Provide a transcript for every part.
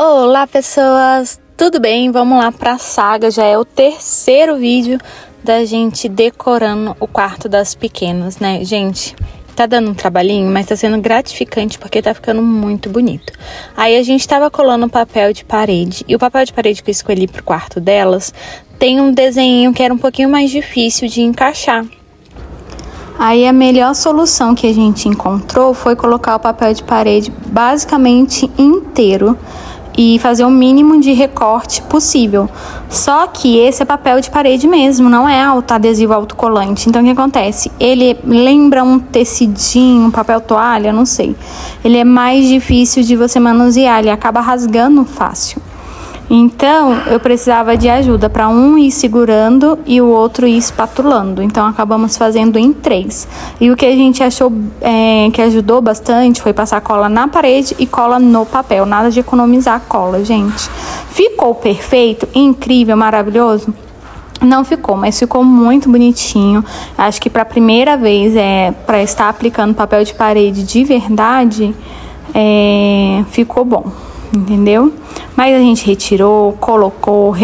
Olá pessoas, tudo bem? Vamos lá para a saga, já é o terceiro vídeo da gente decorando o quarto das pequenas, né? Gente, tá dando um trabalhinho, mas tá sendo gratificante porque tá ficando muito bonito. Aí a gente tava colando papel de parede, e o papel de parede que eu escolhi pro quarto delas tem um desenho que era um pouquinho mais difícil de encaixar. Aí a melhor solução que a gente encontrou foi colocar o papel de parede basicamente inteiro e fazer o mínimo de recorte possível. Só que esse é papel de parede mesmo, não é adesivo autocolante. Então o que acontece? Ele lembra um tecidinho, um papel toalha, não sei. Ele é mais difícil de você manusear, ele acaba rasgando fácil. Então, eu precisava de ajuda para um ir segurando e o outro ir espatulando. Então, acabamos fazendo em 3. E o que a gente achou que ajudou bastante foi passar cola na parede e cola no papel. Nada de economizar cola, gente. Ficou perfeito, incrível, maravilhoso? Não ficou, mas ficou muito bonitinho. Acho que para a primeira vez, para estar aplicando papel de parede de verdade, ficou bom. Entendeu? Mas a gente retirou, colocou,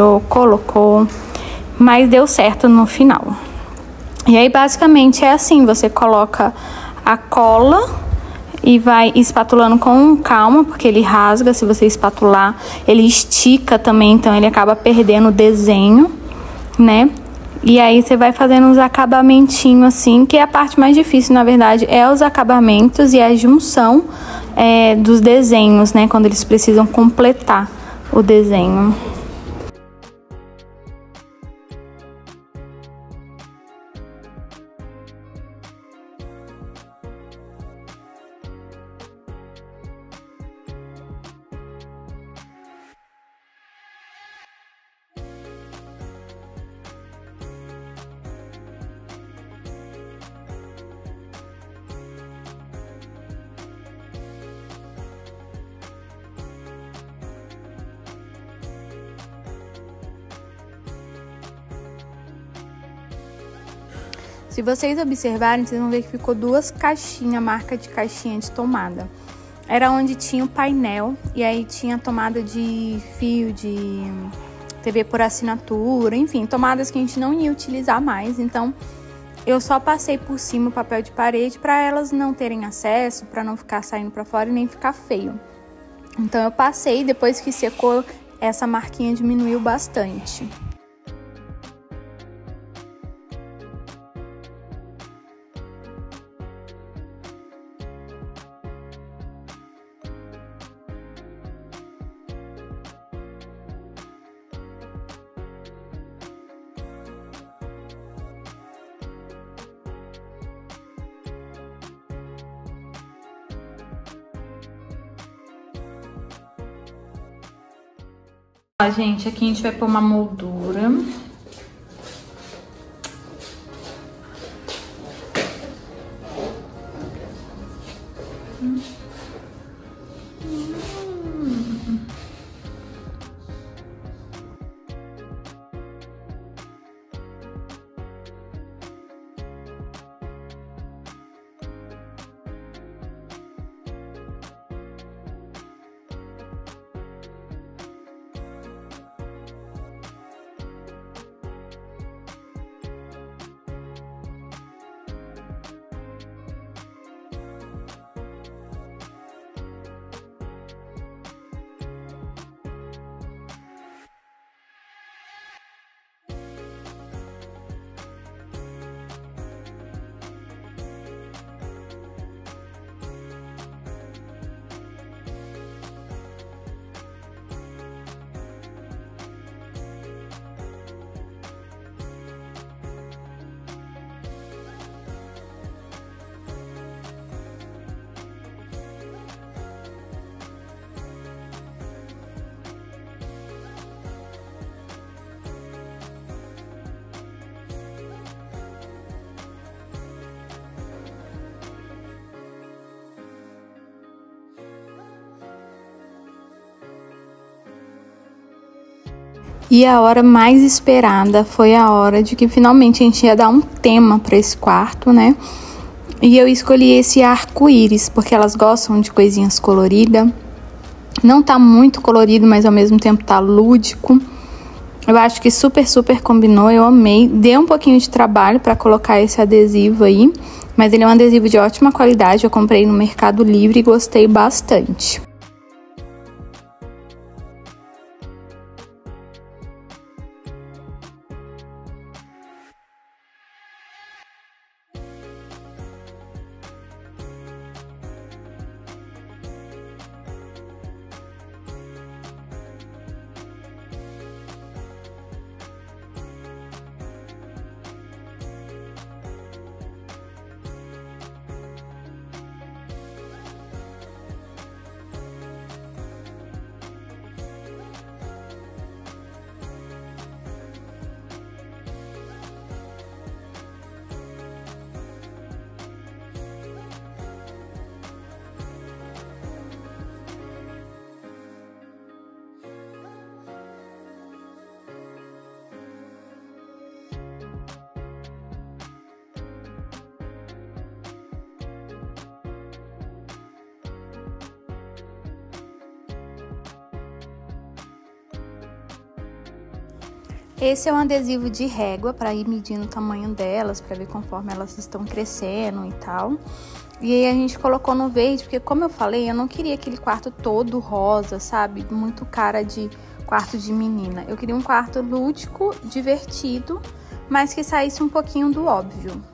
mas deu certo no final. E aí basicamente é assim, você coloca a cola e vai espatulando com calma, porque ele rasga se você espatular, ele estica também, então ele acaba perdendo o desenho, né? E aí você vai fazendo uns acabamentinhos assim, que é a parte mais difícil, na verdade, é os acabamentos e a junção dos desenhos, né? Quando eles precisam completar o desenho. Se vocês observarem, vocês vão ver que ficou 2 caixinhas, marca de caixinha de tomada. Era onde tinha o painel e aí tinha tomada de fio, de TV por assinatura, enfim, tomadas que a gente não ia utilizar mais. Então, eu só passei por cima o papel de parede para elas não terem acesso, para não ficar saindo para fora e nem ficar feio. Então, eu passei, depois que secou, essa marquinha diminuiu bastante. Gente, aqui a gente vai pôr uma moldura. E a hora mais esperada foi a hora de que finalmente a gente ia dar um tema para esse quarto, né? E eu escolhi esse arco-íris, porque elas gostam de coisinhas coloridas. Não tá muito colorido, mas ao mesmo tempo tá lúdico. Eu acho que super combinou, eu amei. Deu um pouquinho de trabalho pra colocar esse adesivo aí, mas ele é um adesivo de ótima qualidade, eu comprei no Mercado Livre e gostei bastante. Esse é um adesivo de régua para ir medindo o tamanho delas, para ver conforme elas estão crescendo e tal. E aí a gente colocou no verde, porque como eu falei, eu não queria aquele quarto todo rosa, sabe? Muito cara de quarto de menina. Eu queria um quarto lúdico, divertido, mas que saísse um pouquinho do óbvio.